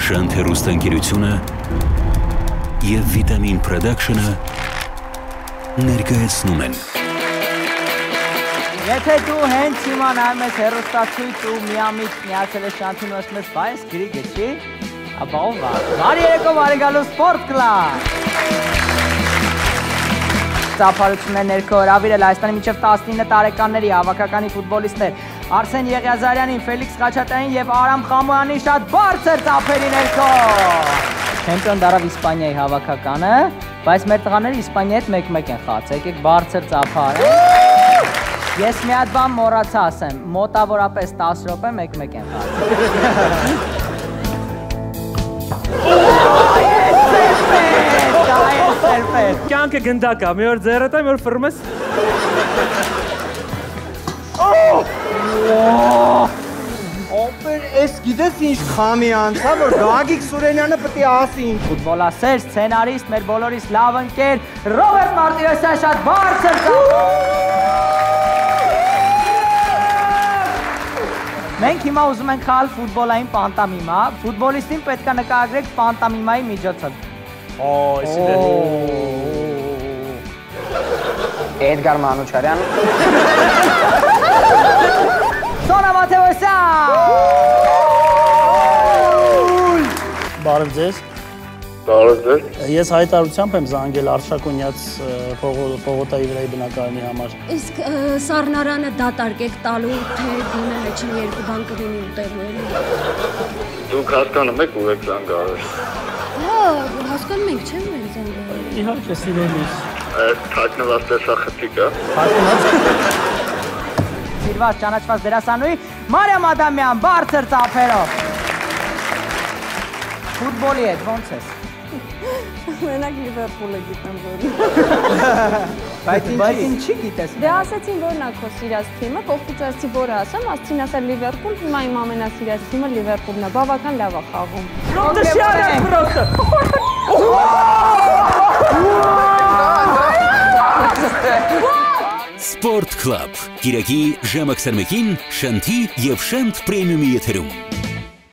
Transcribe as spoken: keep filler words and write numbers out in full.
Շանթ հեռուստաընկերությունը և Վիտամին Production-ը ներկայացնում են։ Եթե դու հենց հիմա նայում ես հեռուստացույց ու միամիտ միացել ես Շանթին ու ասում ես «Բայց գրիգը չի», ապա ով վար։ Բարի երեկո, բարի գալու Sport Club։ Ծափարություններ ներքո հրավիրել Հայաստանի մինչև տասնինը տարեկանների հավաքականի ֆուտբոլիստներ Արսեն Եղիազարյանին, Ֆելիքս Խաչատրյանին և Արամ Խամոյանին շատ բարձր ծափերի ներքո։ Չեմպիոն դարավ Իսպանիայի հավաքականը, բայց մեր տղաները Իսպանիայի հետ մեկ-մեկ են խաղացել, եկեք բարձր ծափար։ Ես մի հատ բան մոռացա ասեմ, մոտավորապես տասը րոպե մեկ-մեկ են խաղացել։ Կյանքը գնդակ է, մի օր ձեռդ է, մի օր ֆռում ես։ Ապեր, ես գիտես ինչ խամի անցա, որ Գագիկ Սուրենյանը պտի ասի ինչ։ Ֆուտբոլասեր, սցենարիստ, մեր բոլորիս լավ ընկեր, Ռոբերտ Մարտիրոսյան շատ բարձր ծափ։ Մենք հիմա ուզում ենք խաղալ ֆուտբոլային պանտամիմա, ֆուտբոլիստին պետք է նկարագրեք պանտամիմայի միջոցով։ Օ, իսի դե։ Էդգար Մանուչարյան։ Սոնա Մաթեոսյան։ Բարև ձեզ։ Բարև ձեզ։ Ես հայտարարությամբ եմ զանգել Արշակունյաց Պողոտայի վրայի բնակարանի համար։ Իսկ սառնարանը դատարկեք տալու, թե գոնե հեչին երկու բան կլինի ուտելու։ Դուք հասկանում եք ու եք զանգարել։ Հա, հասկանում ենք, չէ՞ մենք զանգարել։ Իհարկե, սիրելիս։ Այդ թաքնված տեսախցիկը։ Սիրված ճանաչված դերասանուհի Մարիամ Ադամյան բարձր ծափերով։ Ֆուտբոլի հետ ո՞նց ես։ Մենակ Լիվերպուլը գիտեմ որ։ Բայց ինչի գիտես։ Դե ասացին որն է քո սիրած թիմը, կողքից ասացի որը ասեմ, ասացին ասա Լիվերպուլ, հիմա իմ ամենասիրած թիմը Լիվերպուլն է, բավական լավ է խաղում։ Պրոտեշիարա պրոտը։ Sport Club, Կիրակի ժամը քսանմեկին Շանթի և Շանթ պրեմիումի եթերում։